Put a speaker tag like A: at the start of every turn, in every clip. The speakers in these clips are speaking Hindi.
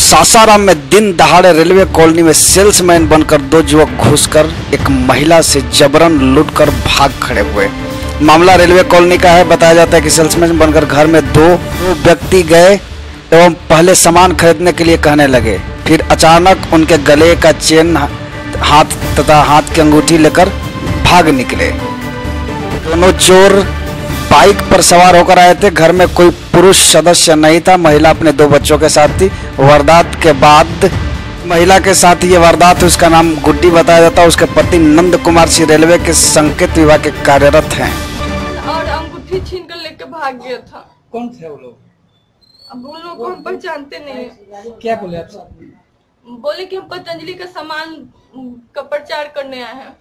A: सासाराम में दिन दहाड़े रेलवे कॉलोनी में सेल्समैन बनकर दो युवक घुसकर एक महिला से जबरन लूटकर भाग खड़े हुए। मामला रेलवे कॉलोनी का है। बताया जाता है कि सेल्समैन बनकर घर में दो व्यक्ति गए एवं पहले सामान खरीदने के लिए कहने लगे, फिर अचानक उनके गले का चेन हाथ तथा हाथ की अंगूठी लेकर भाग निकले। दोनों चोर बाइक पर सवार होकर आए थे। घर में कोई पुरुष सदस्य नहीं था। महिला अपने दो बच्चों के साथ थी। वारदात के बाद महिला के साथ ये वारदात हुई। उसका नाम गुड्डी बताया जाता है। उसके पति नंद कुमार सिंह रेलवे के संकेत विभाग के कार्यरत हैं।
B: और अंगूठी छीन कर लेकर भाग गया था।
C: कौन थे वो लोग?
B: अब उन लोगों को हम पहचानते नहीं।
C: क्या बोले आपसे?
B: बोले कि हम पतंजलि का सामान का प्रचार करने आए हैं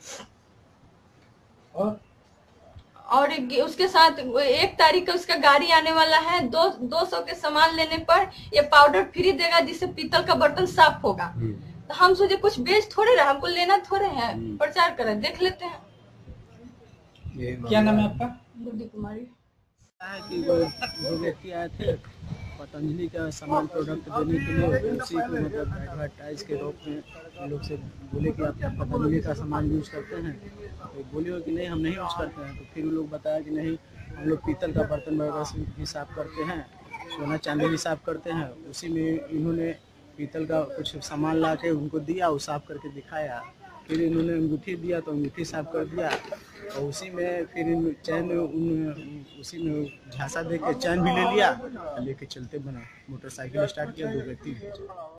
B: और उसके साथ 1 तारीख का उसका गाड़ी आने वाला है। 200 के सामान लेने पर ये पाउडर फ्री देगा जिससे पीतल का बर्तन साफ होगा। तो हम सोचे कुछ बेच थोड़े रहे, हमको लेना थोड़े है, प्रचार करें, देख लेते हैं।
C: क्या नाम है आपका?
B: गुड्डी कुमारी।
D: कि दो व्यक्ति आए थे पतंजलि का सामान प्रोडक्ट देने के लिए। उसी को मतलब एडवर्टाइज के रूप में हम लोग से बोले कि आप पतंजलि का सामान यूज़ करते हैं, तो बोले कि नहीं हम नहीं यूज़ करते हैं। तो फिर वो लोग बताया कि नहीं हम लोग पीतल का बर्तन वगैरह भी साफ़ करते हैं, सोना चांदी भी साफ़ करते हैं। उसी में इन्होंने पीतल का कुछ सामान ला के उनको दिया, वो साफ़ करके दिखाया। फिर इन्होंने अंगूठी दिया तो अंगूठी साफ़ कर दिया और उसी में फिर चैन उसी में झांसा दे के चैन भी ले लिया, लेके चलते बना। मोटरसाइकिल स्टार्ट किया, 2 व्यक्ति